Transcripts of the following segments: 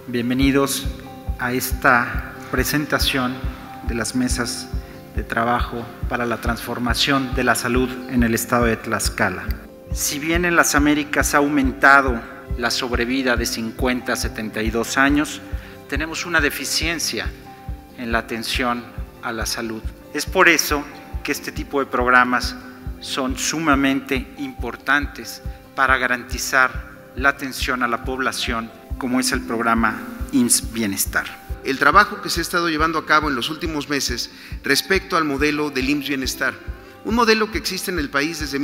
Bienvenidos a esta presentación de las mesas de trabajo para la transformación de la salud en el estado de Tlaxcala. Si bien en las Américas ha aumentado la sobrevida de 50 a 72 años, tenemos una deficiencia en la atención a la salud. Es por eso que este tipo de programas son sumamente importantes para garantizar la atención a la población, como es el programa IMSS Bienestar. El trabajo que se ha estado llevando a cabo en los últimos meses respecto al modelo del IMSS Bienestar, un modelo que existe en el país desde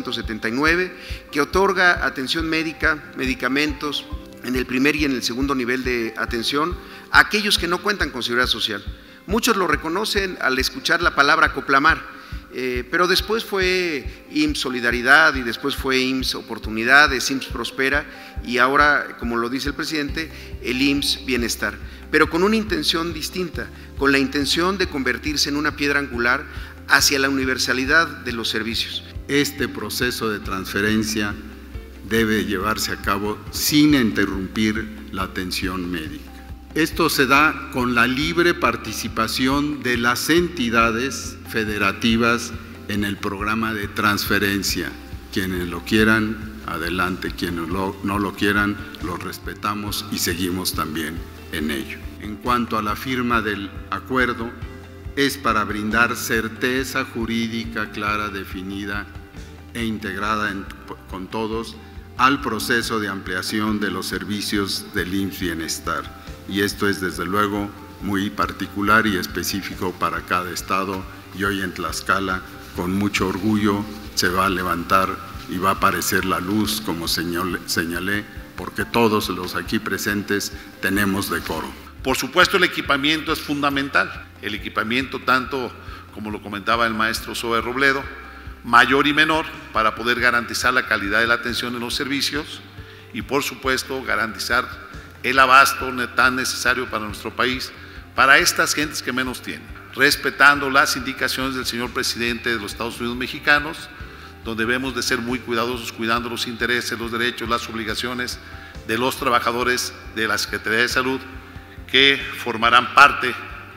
1979, que otorga atención médica, medicamentos en el primer y en el segundo nivel de atención a aquellos que no cuentan con seguridad social. Muchos lo reconocen al escuchar la palabra Coplamar, pero después fue IMSS Solidaridad y después fue IMSS Oportunidades, IMSS Prospera y ahora, como lo dice el presidente, el IMSS Bienestar, pero con una intención distinta, con la intención de convertirse en una piedra angular hacia la universalidad de los servicios. Este proceso de transferencia debe llevarse a cabo sin interrumpir la atención médica. Esto se da con la libre participación de las entidades federativas en el programa de transferencia. Quienes lo quieran, adelante; quienes no lo quieran, lo respetamos y seguimos también en ello. En cuanto a la firma del acuerdo, es para brindar certeza jurídica clara, definida e integrada con todos al proceso de ampliación de los servicios del IMSS Bienestar. Y esto es desde luego muy particular y específico para cada estado, y hoy en Tlaxcala con mucho orgullo se va a levantar y va a aparecer la luz, como señalé, porque todos los aquí presentes tenemos decoro. Por supuesto, el equipamiento es fundamental, el equipamiento tanto, como lo comentaba el maestro Zoe Robledo, mayor y menor, para poder garantizar la calidad de la atención en los servicios y por supuesto garantizar el abasto tan necesario para nuestro país, para estas gentes que menos tienen, respetando las indicaciones del señor presidente de los Estados Unidos mexicanos, donde debemos de ser muy cuidadosos, cuidando los intereses, los derechos, las obligaciones de los trabajadores de la Secretaría de Salud, que formarán parte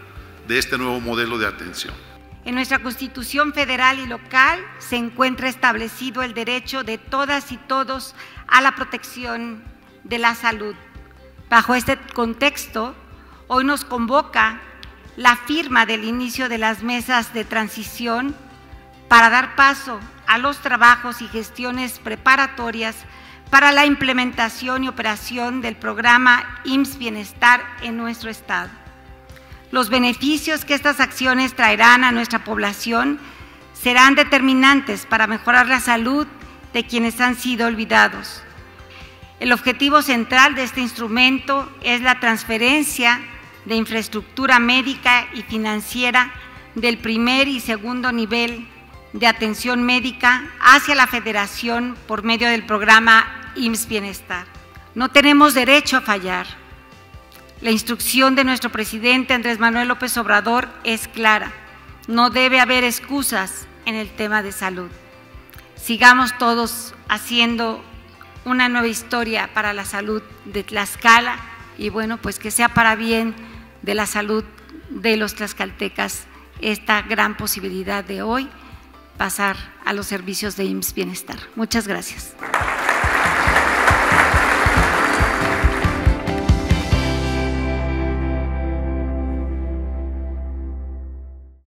de este nuevo modelo de atención. En nuestra Constitución federal y local se encuentra establecido el derecho de todas y todos a la protección de la salud. Bajo este contexto, hoy nos convoca la firma del inicio de las mesas de transición para dar paso a los trabajos y gestiones preparatorias para la implementación y operación del programa IMSS Bienestar en nuestro estado. Los beneficios que estas acciones traerán a nuestra población serán determinantes para mejorar la salud de quienes han sido olvidados. El objetivo central de este instrumento es la transferencia de infraestructura médica y financiera del primer y segundo nivel de atención médica hacia la Federación por medio del programa IMSS Bienestar. No tenemos derecho a fallar. La instrucción de nuestro presidente Andrés Manuel López Obrador es clara. No debe haber excusas en el tema de salud. Sigamos todos haciendo una nueva historia para la salud de Tlaxcala y bueno, pues que sea para bien de la salud de los tlaxcaltecas esta gran posibilidad de hoy pasar a los servicios de IMSS Bienestar. Muchas gracias.